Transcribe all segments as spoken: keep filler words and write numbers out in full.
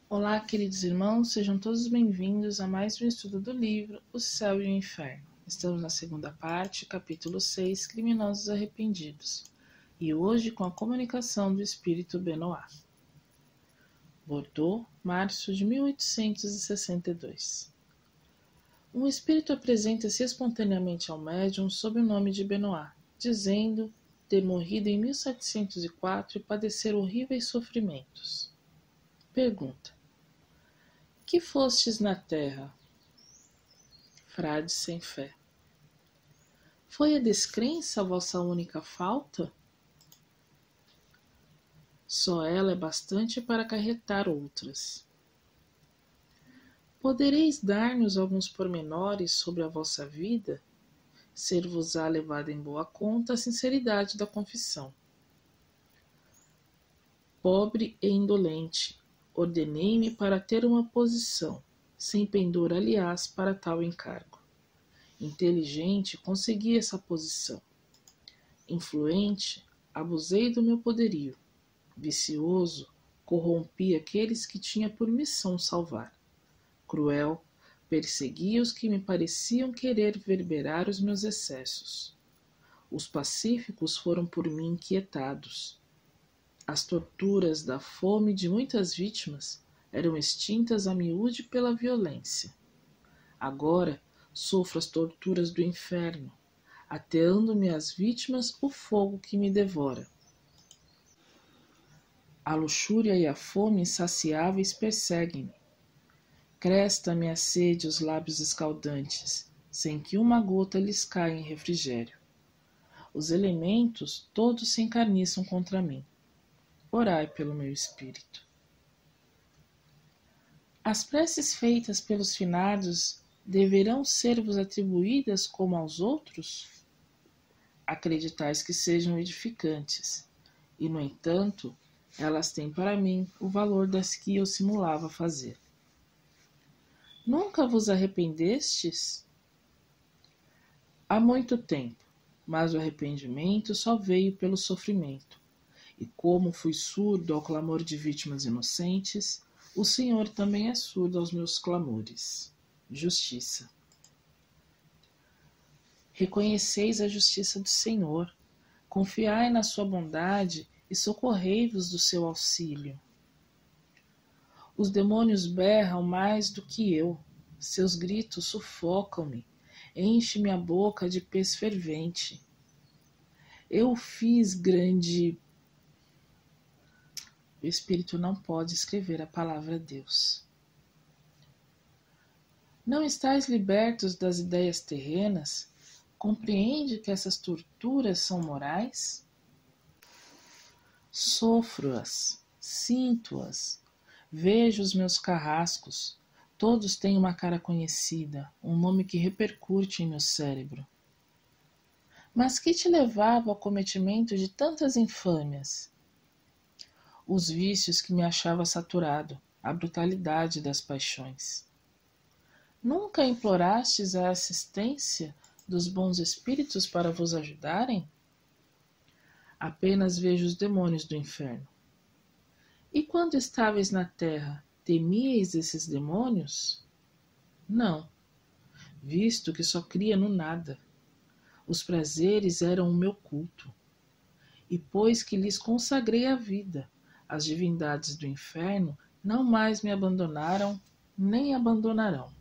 Olá, queridos irmãos, sejam todos bem-vindos a mais um estudo do livro O Céu e o Inferno. Estamos na segunda parte, capítulo seis, Criminosos Arrependidos, e hoje com a comunicação do espírito Benoit. Bordeaux, março de mil oitocentos e sessenta e dois. Um espírito apresenta-se espontaneamente ao médium sob o nome de Benoit, dizendo ter morrido em mil setecentos e quatro e padecer horríveis sofrimentos. Pergunta: que fostes na terra? Frade sem fé. Foi a descrença a vossa única falta? Só ela é bastante para acarretar outras. Podereis dar-nos alguns pormenores sobre a vossa vida? Ser-vos-á levada em boa conta a sinceridade da confissão. Pobre e indolente, ordenei-me para ter uma posição, sem pendor, aliás, para tal encargo. Inteligente, consegui essa posição. Influente, abusei do meu poderio. Vicioso, corrompi aqueles que tinha por missão salvar. Cruel, persegui os que me pareciam querer verberar os meus excessos. Os pacíficos foram por mim inquietados. As torturas da fome de muitas vítimas eram extintas a miúde pela violência. Agora sofro as torturas do inferno, ateando-me às vítimas o fogo que me devora. A luxúria e a fome insaciáveis perseguem-me. Cresta-me a sede os lábios escaldantes, sem que uma gota lhes caia em refrigério. Os elementos todos se encarniçam contra mim. Orai pelo meu espírito. As preces feitas pelos finados deverão ser-vos atribuídas como aos outros? Acreditais que sejam edificantes, e, no entanto, elas têm para mim o valor das que eu simulava fazer. Nunca vos arrependestes? Há muito tempo, mas o arrependimento só veio pelo sofrimento. E como fui surdo ao clamor de vítimas inocentes, o Senhor também é surdo aos meus clamores. Justiça. Reconheceis a justiça do Senhor, confiai na sua bondade e socorrei-vos do seu auxílio. Os demônios berram mais do que eu, seus gritos sufocam-me, enche-me a boca de pez fervente. Eu fiz grande... O espírito não pode escrever a palavra Deus. Não estáis libertos das ideias terrenas? Compreende que essas torturas são morais? Sofro-as, sinto-as, vejo os meus carrascos, todos têm uma cara conhecida, um nome que repercute em meu cérebro. Mas que te levava ao cometimento de tantas infâmias? Os vícios que me achava saturado, a brutalidade das paixões. Nunca implorastes a assistência dos bons espíritos para vos ajudarem? Apenas vejo os demônios do inferno. E quando estáveis na terra, temíeis esses demônios? Não, visto que só cria no nada. Os prazeres eram o meu culto. E pois que lhes consagrei a vida, as divindades do inferno não mais me abandonaram, nem abandonarão.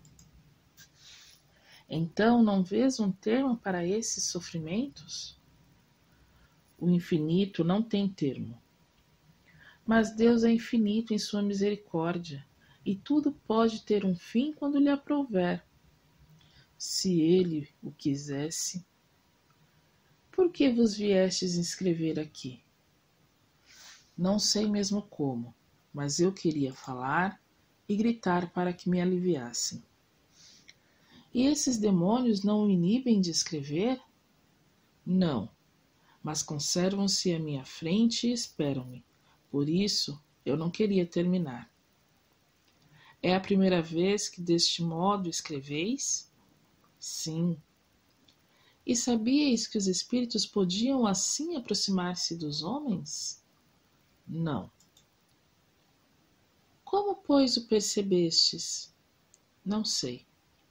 Então não vês um termo para esses sofrimentos? O infinito não tem termo. Mas Deus é infinito em sua misericórdia, e tudo pode ter um fim quando lhe aprouver. Se ele o quisesse. Por que vos viestes inscrever aqui? Não sei mesmo como, mas eu queria falar e gritar para que me aliviassem. E esses demônios não o inibem de escrever? Não, mas conservam-se à minha frente e esperam-me. Por isso, eu não queria terminar. É a primeira vez que deste modo escreveis? Sim. E sabíeis que os espíritos podiam assim aproximar-se dos homens? Não. Como, pois, o percebestes? Não sei.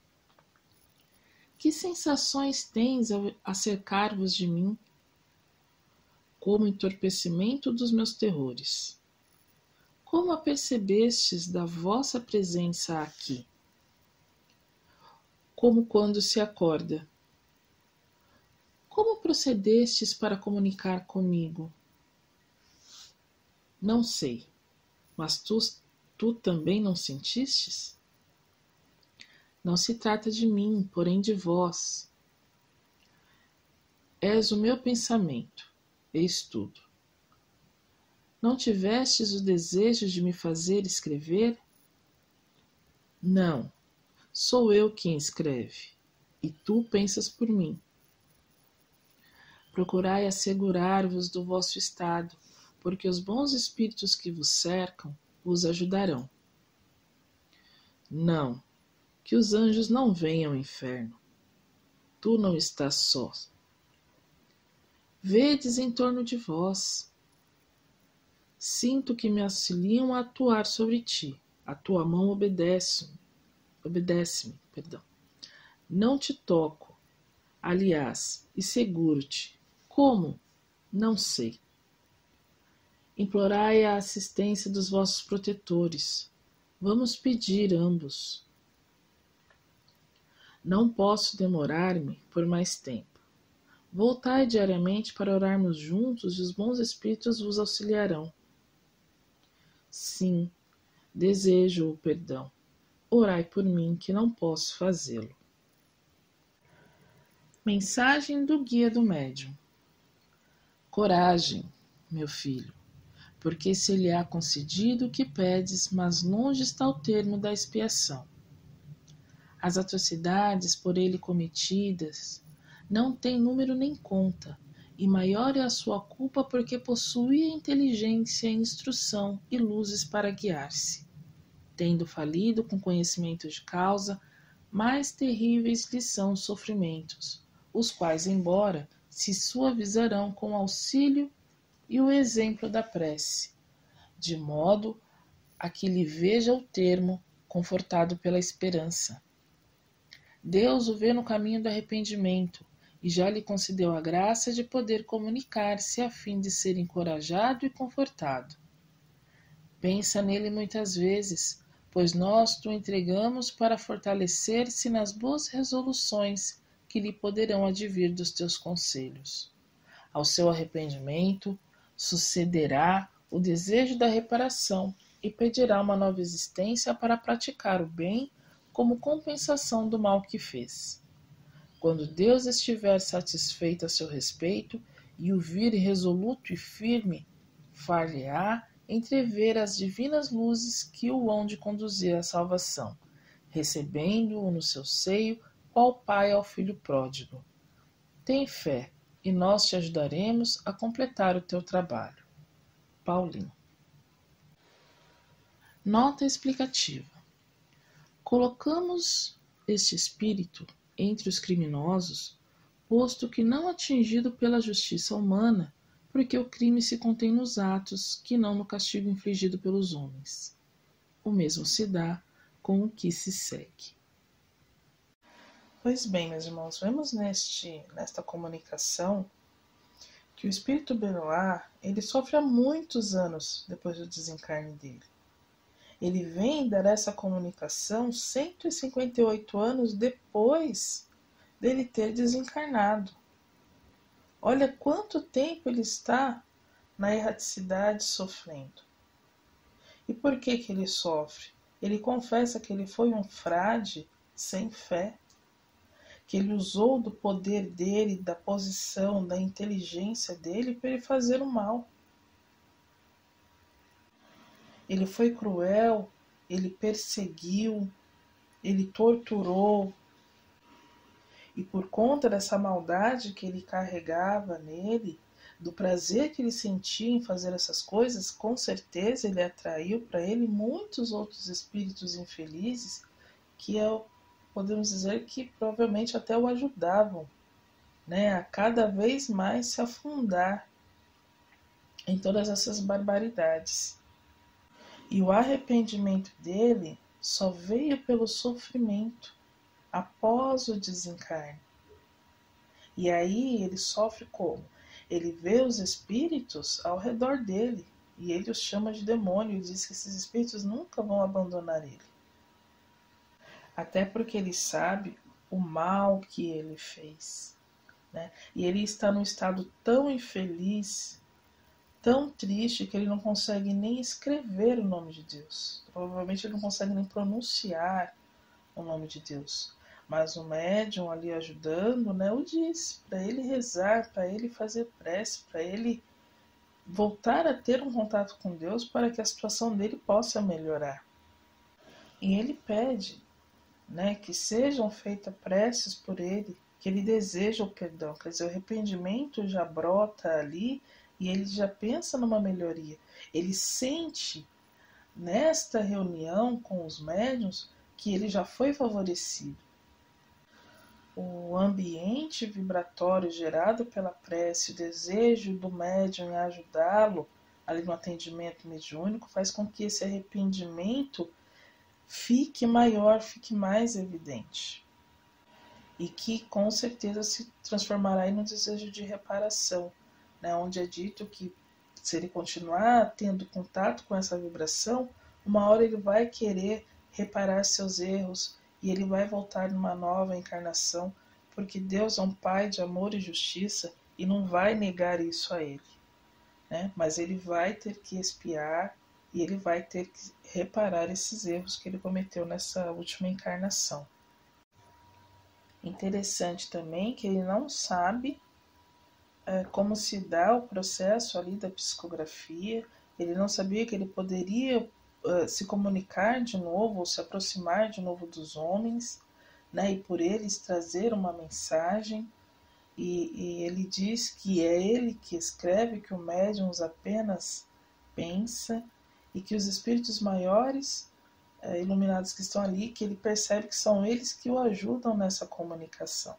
Que sensações tens ao acercar-vos de mim? Como entorpecimento dos meus terrores. Como apercebestes da vossa presença aqui? Como quando se acorda. Como procedestes para comunicar comigo? Não sei, mas tu, tu também não sentistes? Não se trata de mim, porém de vós. És o meu pensamento, eis tudo. Não tivestes o desejo de me fazer escrever? Não, sou eu quem escreve, e tu pensas por mim. Procurai assegurar-vos do vosso estado, porque os bons espíritos que vos cercam vos ajudarão. Não, que os anjos não venham ao inferno. Tu não estás só. Vedes em torno de vós. Sinto que me auxiliam a atuar sobre ti. A tua mão obedece-me. Obedece-me, perdão. Não te toco, aliás, e seguro-te. Como? Não sei. Implorai a assistência dos vossos protetores. Vamos pedir ambos. Não posso demorar-me por mais tempo. Voltai diariamente para orarmos juntos e os bons espíritos vos auxiliarão. Sim, desejo o perdão. Orai por mim, que não posso fazê-lo. Mensagem do Guia do Médium. Coragem, meu filho, porque se lhe há concedido o que pedes, mas longe está o termo da expiação. As atrocidades por ele cometidas não têm número nem conta, e maior é a sua culpa porque possuía inteligência, instrução e luzes para guiar-se. Tendo falido com conhecimento de causa, mais terríveis lhe são os sofrimentos, os quais, embora, se suavizarão com o auxílio e o exemplo da prece, de modo a que lhe veja o termo, confortado pela esperança. Deus o vê no caminho do arrependimento e já lhe concedeu a graça de poder comunicar-se a fim de ser encorajado e confortado. Pensa nele muitas vezes, pois nós o entregamos para fortalecer-se nas boas resoluções que lhe poderão advir dos teus conselhos. Ao seu arrependimento sucederá o desejo da reparação e pedirá uma nova existência para praticar o bem como compensação do mal que fez. Quando Deus estiver satisfeito a seu respeito e o vir resoluto e firme, far-lhe-á entrever as divinas luzes que o hão de conduzir à salvação, recebendo-o no seu seio, qual pai ao filho pródigo. Tem fé, e nós te ajudaremos a completar o teu trabalho. Paulinho. Nota explicativa. Colocamos este espírito entre os criminosos, posto que não atingido pela justiça humana, porque o crime se contém nos atos, que não no castigo infligido pelos homens. O mesmo se dá com o que se segue. Pois bem, meus irmãos, vemos neste, nesta comunicação que o espírito Benoit, ele sofre há muitos anos depois do desencarne dele. Ele vem dar essa comunicação cento e cinquenta e oito anos depois dele ter desencarnado. Olha quanto tempo ele está na erraticidade sofrendo. E por que que ele sofre? Ele confessa que ele foi um frade sem fé, que ele usou do poder dele, da posição, da inteligência dele para ele fazer o mal. Ele foi cruel, ele perseguiu, ele torturou. E por conta dessa maldade que ele carregava nele, do prazer que ele sentia em fazer essas coisas, com certeza ele atraiu para ele muitos outros espíritos infelizes que, podemos dizer que provavelmente até o ajudavam, né, a cada vez mais se afundar em todas essas barbaridades. E o arrependimento dele só veio pelo sofrimento após o desencarne. E aí ele sofre como? Ele vê os espíritos ao redor dele e ele os chama de demônio e diz que esses espíritos nunca vão abandonar ele. Até porque ele sabe o mal que ele fez. Né? E ele está num estado tão infeliz, tão triste, que ele não consegue nem escrever o nome de Deus. Provavelmente ele não consegue nem pronunciar o nome de Deus. Mas o médium ali ajudando, né, o diz para ele rezar, para ele fazer prece, para ele voltar a ter um contato com Deus para que a situação dele possa melhorar. E ele pede, né, que sejam feitas preces por ele, que ele deseja o perdão. Quer dizer, o arrependimento já brota ali e ele já pensa numa melhoria. Ele sente nesta reunião com os médiuns que ele já foi favorecido. O ambiente vibratório gerado pela prece, o desejo do médium em ajudá-lo ali no atendimento mediúnico faz com que esse arrependimento fique maior, fique mais evidente. E que com certeza se transformará em um desejo de reparação, né? Onde é dito que se ele continuar tendo contato com essa vibração, uma hora ele vai querer reparar seus erros e ele vai voltar numa nova encarnação, porque Deus é um Pai de amor e justiça e não vai negar isso a ele, né? Mas ele vai ter que expiar e ele vai ter que reparar esses erros que ele cometeu nessa última encarnação. Interessante também que ele não sabe é, como se dá o processo ali da psicografia, ele não sabia que ele poderia uh, se comunicar de novo, ou se aproximar de novo dos homens, né, e por eles trazer uma mensagem, e, e ele diz que é ele que escreve, que o médium apenas pensa, e que os espíritos maiores é, iluminados que estão ali, que ele percebe que são eles que o ajudam nessa comunicação.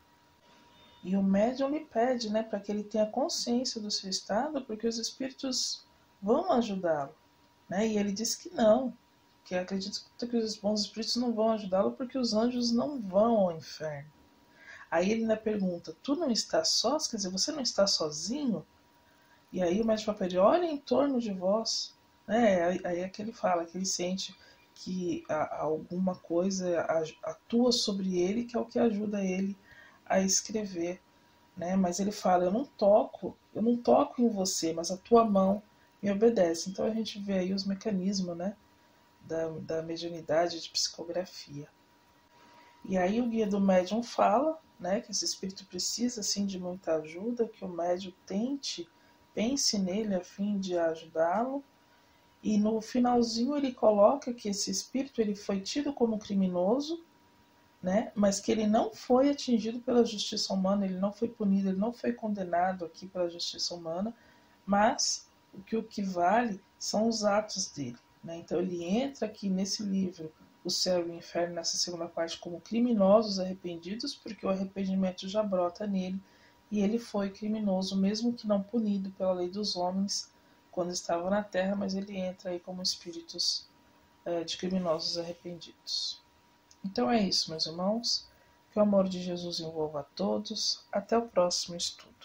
E o médium lhe pede, né, para que ele tenha consciência do seu estado, porque os espíritos vão ajudá-lo, né? E ele diz que não, que acredita que os bons espíritos não vão ajudá-lo porque os anjos não vão ao inferno. Aí ele ainda pergunta, tu não estás só? Quer dizer, você não está sozinho? E aí o médium pede, olha em torno de vós. Né? Aí é que ele fala, que ele sente que alguma coisa atua sobre ele, que é o que ajuda ele a escrever, né? Mas ele fala, eu não toco, eu não toco em você, mas a tua mão me obedece. Então a gente vê aí os mecanismos, né, da, da mediunidade de psicografia. E aí o guia do médium fala, né, que esse espírito precisa sim de muita ajuda, que o médium tente, pense nele a fim de ajudá-lo. E no finalzinho ele coloca que esse espírito ele foi tido como criminoso, né? Mas que ele não foi atingido pela justiça humana, ele não foi punido, ele não foi condenado aqui pela justiça humana, mas o que, o que vale são os atos dele. Né? Então ele entra aqui nesse livro, O Céu e o Inferno, nessa segunda parte, como criminosos arrependidos, porque o arrependimento já brota nele, e ele foi criminoso, mesmo que não punido pela lei dos homens quando estava na Terra, mas ele entra aí como espíritos é, de criminosos arrependidos. Então é isso, meus irmãos. Que o amor de Jesus envolva a todos. Até o próximo estudo.